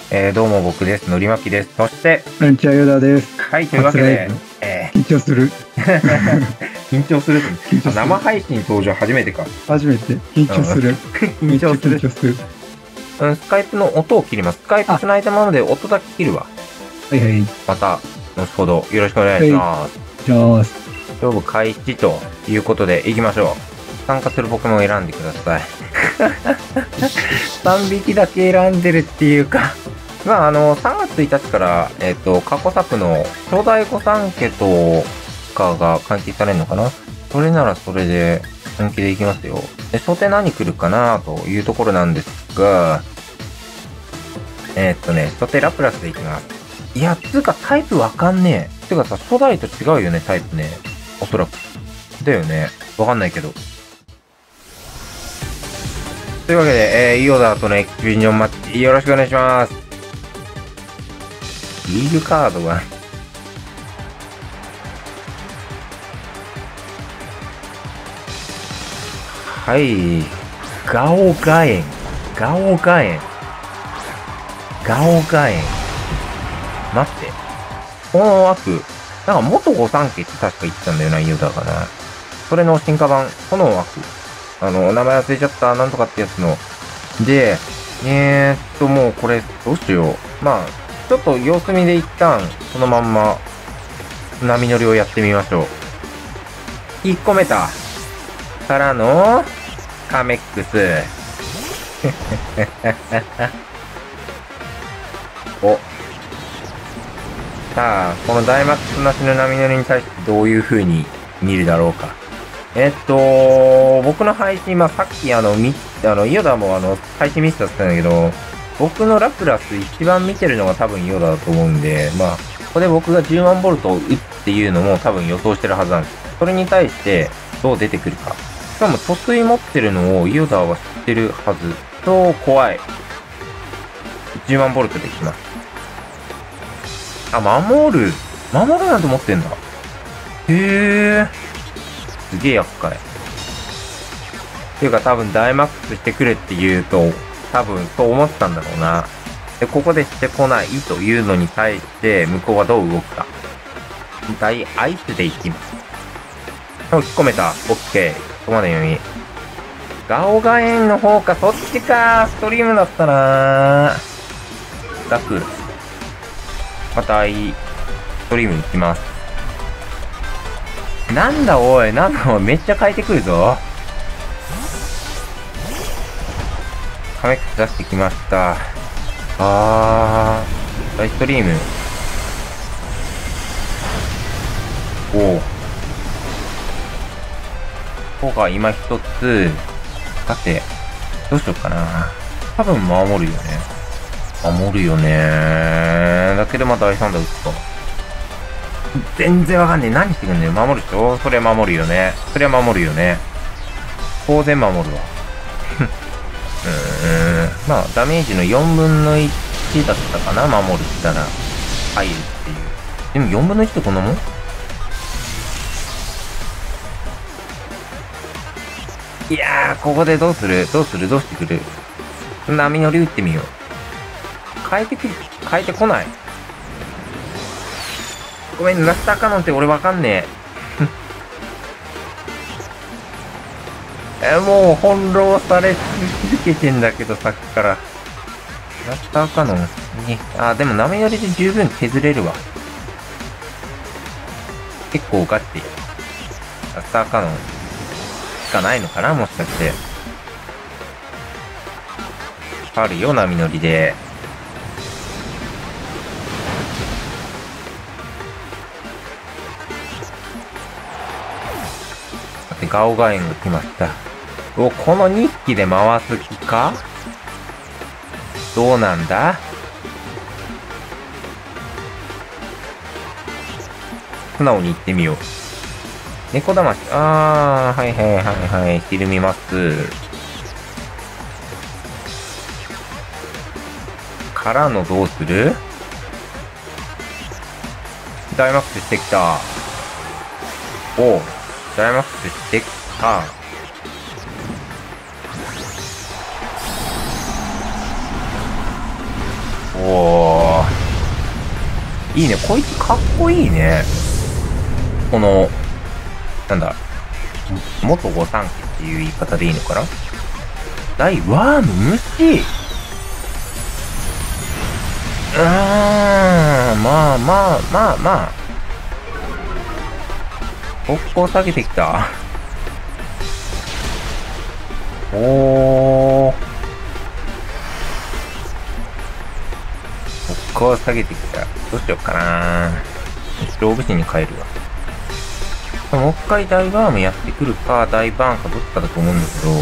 どうも僕です。のりまきです。そして、 こんにちは、ヨダです。 はい、というわけで、 緊張する。 緊張する緊張する。 生配信登場初めてか。 初めて。緊張する。 緊張する。 緊張する。 スカイプの音を切ります。スカイプつないだもので音だけ切るわ。 はいはい。 また、後ほどよろしくお願いします。 じゃあ、 勝負開始ということで行きましょう。参加するポケモンを選んでください。3匹だけ選んでるっていうか、まあ、3月1日から、過去作の初代御三家とかが換気されるのかな。それならそれで本気でいきますよ。で、初手何来るかなというところなんですが、初手ラプラスでいきます。いや、つうかタイプわかんねえ。てかさ、初代と違うよね、タイプね。おそらく。だよね。わかんないけど。というわけで、イオダーとのエキシビジョンマッチ、よろしくお願いします。リーグカードがはい。ガオガエン。ガオガエン。ガオガエン。待って。この枠、なんか元御三家って確か言ってたんだよな、イオダーかな。それの進化版、この枠。名前忘れちゃった、なんとかってやつの。で、もうこれ、どうしよう。まあ、ちょっと様子見で一旦、そのまんま、波乗りをやってみましょう。引っ込めた。からの、カメックス。お。さあ、このダイマックスなしの波乗りに対してどういう風に見るだろうか。僕の配信、まあ、さっきイオダも配信ミスだったんだけど、僕のラプラス一番見てるのが多分イオダだと思うんで、まあ、ここで僕が10万ボルトを打つっていうのも多分予想してるはずなんです。それに対してどう出てくるか。しかも、塗水持ってるのをイオダは知ってるはず。超怖い。10万ボルトでいきます。あ、守るなんて持ってんだ。へー。すげえ厄介。っていうか多分ダイマックスしてくれって言うと、多分そう思ってたんだろうな。で、ここでしてこないというのに対して、向こうはどう動くか。大アイスでいきます。引っ込めた。オッケー。ここまで読み。ガオガエンの方か、そっちか。ストリームだったな楽。また、ストリーム行きます。なんだおい、めっちゃ変えてくるぞ。カメックス出してきました。ライストリーム。おう。効果今一つ。さて、どうしようかな。多分守るよね。守るよね。だけどまた第3打打つか。全然わかんねえ。何してくんねん。守るでしょ？それ守るよね。それは守るよね。当然守るわ。まあ、ダメージの4分の1だったかな、守るったら。入るっていう。でも4分の1ってこんなもん？いやー、ここでどうする？どうしてくる？波乗り打ってみよう。変えてこない。ごめん、ラスターカノンって俺わかんねえ。もう翻弄され続けてんだけど、さっきから。ラスターカノンに、でも波乗りで十分削れるわ。結構ガチ。ラスターカノンしかないのかな、もしかして。あるよ、波乗りで。ガオガエンが来ました。この2匹で回す気か？どうなんだ？素直に言ってみよう。猫魂。はい。ひるみます。からのどうする？ダイマックスしてきた。おう。ダイマックスしてきた。おいいね。こいつかっこいいね。この、なんだ、元御三家っていう言い方でいいのかな。わー、虫。まあまあまあまあ。速攻下げてきた。おー。速攻下げてきた。どうしようかな。勝負師に変えるわ。もう一回大バームやってくるか、大バーンかどっちかだと思うんだけど、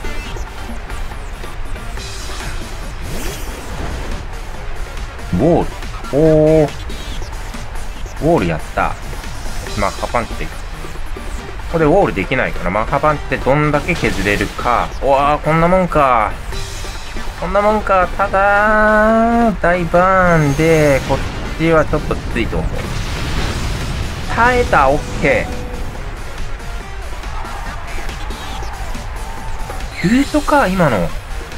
ウォール。おー。ウォールやった。マッハパンチで。ここでウォールできないから、マッハパンチでどんだけ削れるか。おわー、こんなもんか。こんなもんか。ただ大バーンで、こっちはちょっときついと思う。耐えた、オッケー。急所か、今の。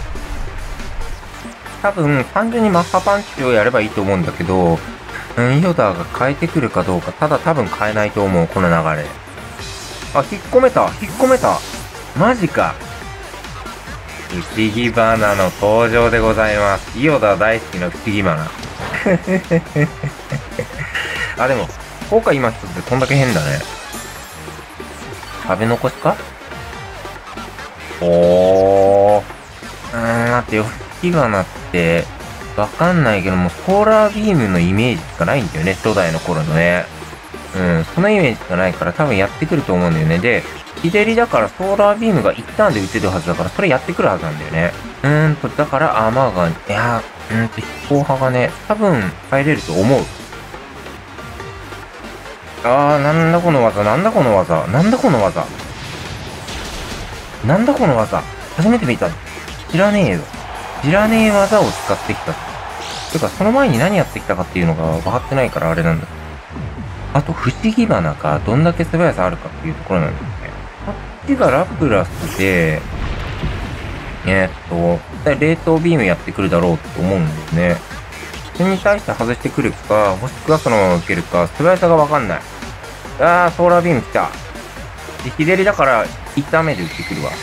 多分、単純にマッハパンチをやればいいと思うんだけど、イオダーが変えてくるかどうか、ただ多分変えないと思う、この流れ。あ、引っ込めた引っ込めたマジか。不思議花の登場でございます。イオダー大好きな不思議花。あ、でも、効果今一つでこんだけ変だね。食べ残しかおー。待ってよ。火花って、わかんないけども、ソーラービームのイメージしかないんだよね、初代の頃のね。そのイメージしかないから多分やってくると思うんだよね。で、左だからソーラービームが一旦で撃てるはずだから、それやってくるはずなんだよね。だからアーマーガン、飛行派がね、多分入れると思う。なんだこの技、なんだこの技、なんだこの技。なんだこの技。初めて見た。知らねえよ。知らねえ技を使ってきた。てか、その前に何やってきたかっていうのが分かってないからあれなんだ。あと、不思議花がどんだけ素早さあるかっていうところなんですね。こっちがラプラスで、冷凍ビームやってくるだろうと思うんですね。それに対して外してくるか、もしくはそのまま受けるか、素早さが分かんない。ソーラービーム来た。で、左だから、一旦目で撃ってくるわ。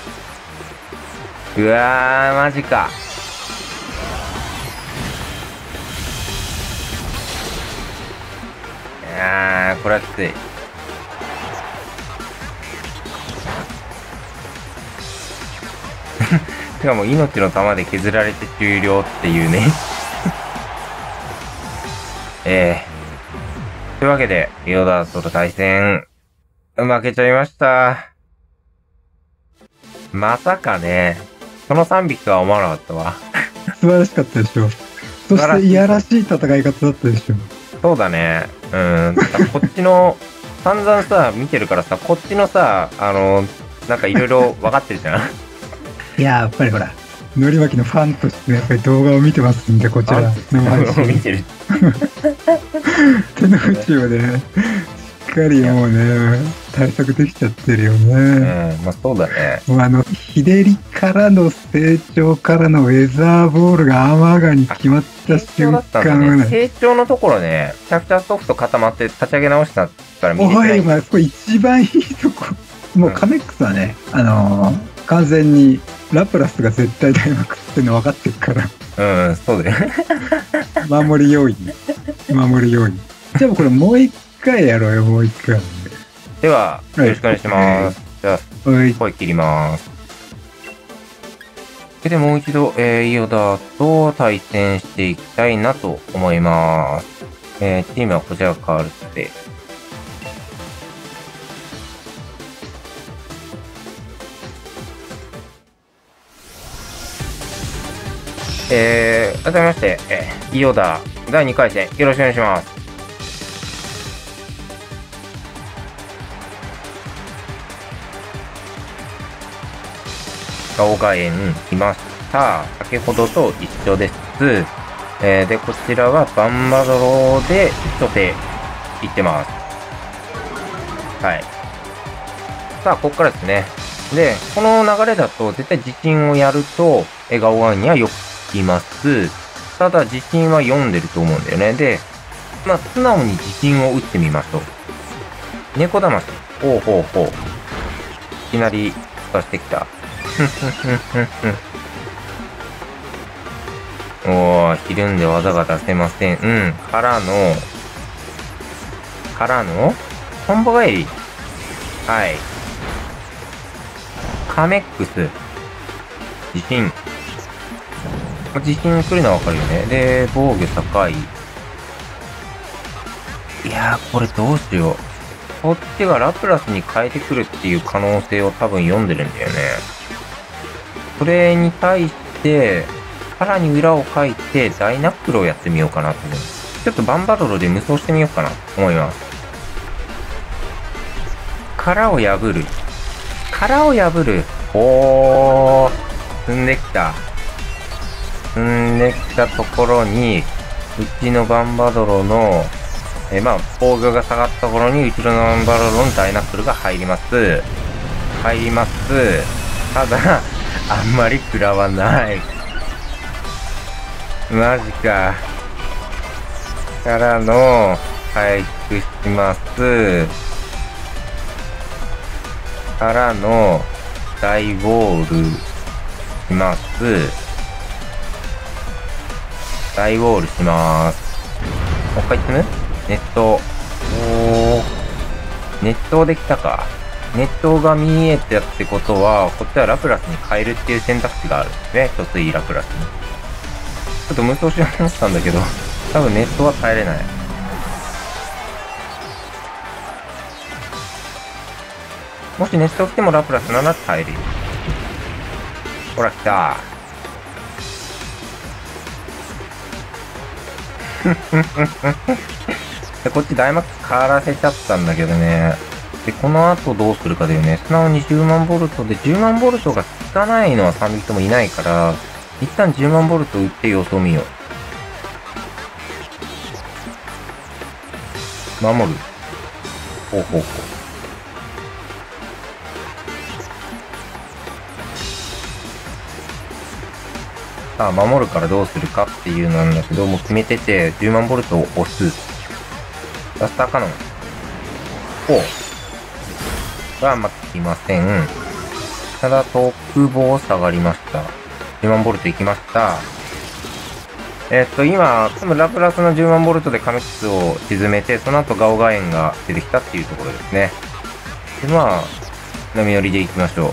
うわー、マジか。これはきつい。しかも命の玉で削られて終了っていうね。というわけで、イオダーとの対戦、負けちゃいました。まさかね、その3匹とは思わなかったわ。 素晴らしかったでしょ。そしていやらしい戦い方だったでしょ。 そうだね。こっちの、散々さ、見てるからさ、こっちのさ、なんかいろいろ分かってるじゃん。 いや、やっぱりほら、のり巻きのファンとしてやっぱり動画を見てますんで、こちらの配信見てる。 手の内をね、しっかりもうね、対策できちゃってるよね。 まあそうだね。 もう日照りからの成長からのウェザーボールがアーマーガンに決まった瞬間、 成長のところね、めちゃくちゃソフト固まって立ち上げ直したから見れてない。 おい、これ一番いいとこ。もうカメックスはね、完全にラプラスが絶対大幕っての分かってるから。 そうだよね。 守り要員。守り要員。じゃあこれもう一回やろうよ、もう一回。 では、よろしくお願いします。じゃあ、声切ります。で、もう一度、イオダと対戦していきたいなと思います。チームはこちらが変わるって。改めまして、イオダ第2回戦、よろしくお願いします。ガオガエン来ました。先ほどと一緒です。で、こちらはバンバドローで初手行ってます。はい。さあ、ここからですね。で、この流れだと絶対地震をやると、ガオガエンにはよく聞きます。ただ、地震は読んでると思うんだよね。で、 まあ、素直に自信を打ってみましょう。猫魂。ほうほうほう。いきなり出してきた。おー、ひるんで技が出せません。うん。からの、コンボ返り。はい。カメックス。自信。自信来るのはわかるよね。で、防御高い。いやー、これどうしよう。こっちがラプラスに変えてくるっていう可能性を多分読んでるんだよね。それに対して、さらに裏を書いて、ダイナックルをやってみようかなと思う。ちょっとバンバドロで無双してみようかなと思います。殻を破る。殻を破る。おー。積んできた。積んできたところに、うちのバンバドロの、まあ、防御が下がったところに、うちのバンバドロのダイナックルが入ります。入ります。ただ、あんまり食らわない。マジか。からの、回復します。からの、大ウォールします。大ウォールします。もう一回積む？熱湯。おー。熱湯できたか。熱湯が見えたってことは、こっちはラプラスに変えるっていう選択肢があるんですね。貯水ラプラスに。ちょっと無双しようと思ったんだけど、多分熱湯は耐えれない。もし熱湯来てもラプラスなら耐えれる。ほら来た。で、こっちダイマックス変わらせちゃったんだけどね。で、この後どうするかだよね。素直に10万ボルトで、10万ボルトが効かないのは3匹ともいないから、一旦10万ボルト打って様子を見よう。守る。ほうほうほう。さあ、守るからどうするかっていうのなんだけど、もう決めてて、10万ボルトを押す。ラスターカノン。ほう。は、ま、効きません。ただ、特防下がりました。10万ボルト行きました。今、多分ラプラスの10万ボルトでカメックスを沈めて、その後ガオガエンが出てきたっていうところですね。で、まあ、波乗りで行きましょう。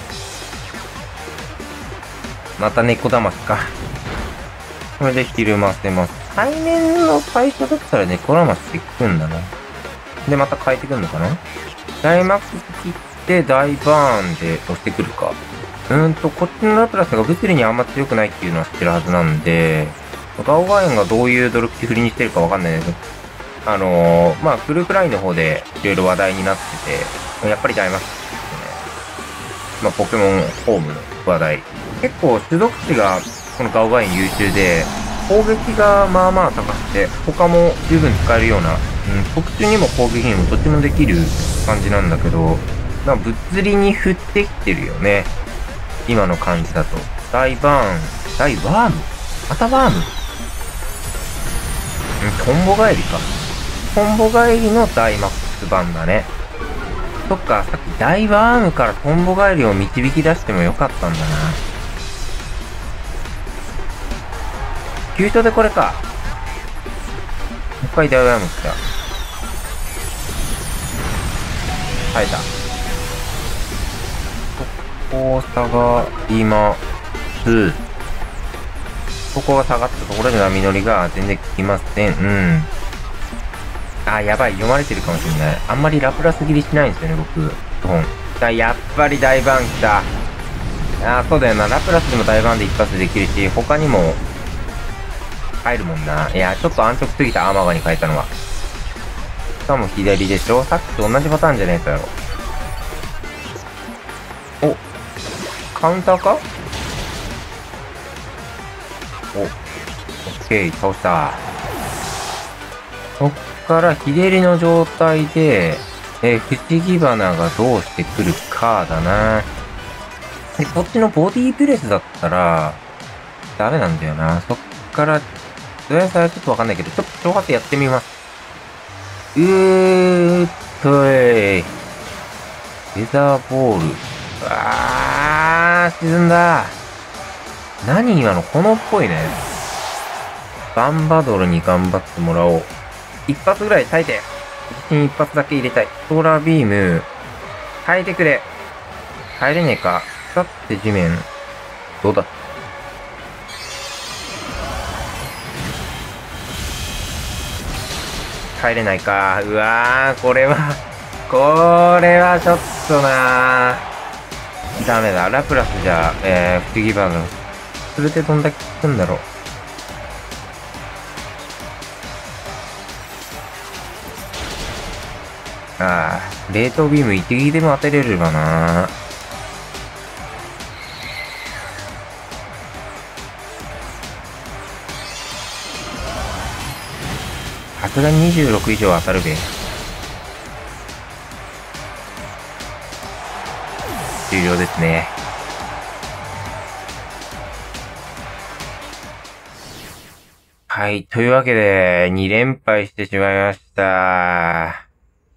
また猫魂か。これでひるませます。対面の最初だったら猫魂って効くんだな。で、また変えてくんのかな？ダイマックス切って大バーンで押してくるか。こっちのラプラスが物理にあんま強くないっていうのは知ってるはずなんで、ガオガエンがどういう努力値振りにしてるかわかんないですけど、まあ、グループラインの方でいろいろ話題になってて、やっぱりダイマックスですね。まあ、ポケモンホームの話題。結構種族値がこのガオガエン優秀で、攻撃がまあまあ高くて、他も十分使えるような、特殊にも攻撃にもどっちもできる感じなんだけど、物理に振ってきてるよね。今の感じだと。大バーン、大ワーム？またワーム？コンボ返りか。コンボ返りの大マックス版だね。そっか、さっき大ワームからコンボ返りを導き出してもよかったんだな。急所でこれか。もう一回大ワーム来た。耐えた。ここ下がります。ここが下がったところで波乗りが全然効きません。あ、やばい。読まれてるかもしれない。あんまりラプラス切りしないんですよね、僕。基本。やっぱり大バーン来た。そうだよな。ラプラスでも大バーンで一発できるし、他にも入るもんな。いや、ちょっと安直すぎた。アーマーガに変えたのは。しかも左でしょ？さっきと同じパターンじゃねえかよ。お、カウンターか？オッケー、倒した。そっから日照りの状態で、不思議花がどうしてくるかだな。で、こっちのボディープレスだったら、ダメなんだよな。そっから、どうやらちょっとわかんないけど、ちょっと挑発やってみます。 ーっとい。ウェザーボール。沈んだ。何今の炎っぽいね。バンバドルに頑張ってもらおう。一発ぐらい耐えて。一瞬一発だけ入れたい。ソーラービーム。耐えてくれ。耐えれねえか。さって地面。どうだ。耐えれないか。うわー、これはちょっとなー。ダメだ。ラプラスじゃ、不思議バーガー。それでどんだけ効くんだろう。冷凍ビーム一撃でも当てれればな。さすがに26以上当たるべ。終了ですね。はい。というわけで、2連敗してしまいました。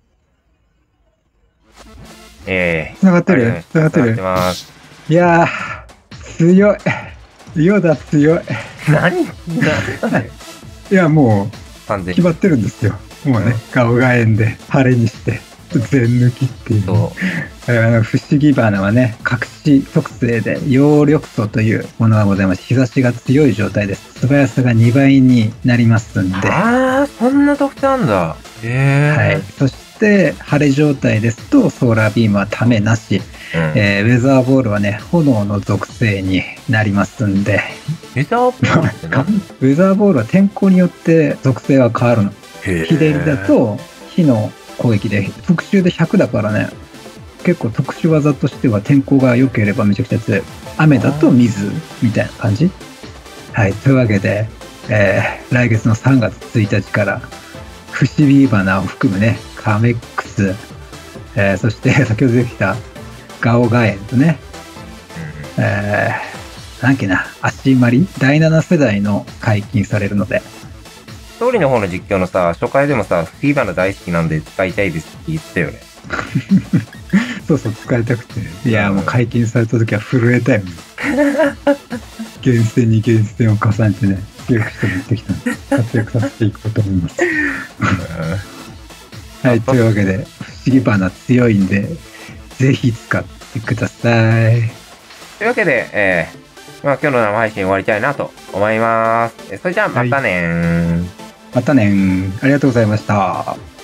繋がってる繋がってる。 ます。 いやー、強い。ヨダ強い。 何いや、もう、 完全決まってるんですよ。もうね、ガオガエンで、晴れにして、全抜きっていう。不思議花はね、隠し特性で、葉緑素というものがございます。日差しが強い状態です。素早さが2倍になりますんで。 そんな特徴あんだ。 はい。そして、晴れ状態ですと、ソーラービームはためなし。ウェザーボールはね、炎の属性になりますんで。 ウェザーボールって何？ ウェザーボールは天候によって属性は変わるの。日照りだと火の攻撃で特殊で100だからね、結構特殊技としては天候が良ければめちゃくちゃ強い。雨だと水みたいな感じ。はい。というわけで、来月の3月1日から不思議花を含むね、カメックス、そして先ほど出てきたガオガエンとね、なんだっけな、足まり第7世代の解禁されるので。 ストーリーの方の実況のさ、初回でもさ、フィーバナ大好きなんで使いたいですって言ったよね。 そうそう、使いたくて。いや、もう解禁された時は震えたよね。厳選に厳選を重ねてね、強くして持ってきたんで、活躍させていこうと思います。はい、というわけで、不思議花強いんで、ぜひ使ってください。 というわけで、今日の生配信終わりたいなと思います。それじゃあまたねー。 またねー。ありがとうございました。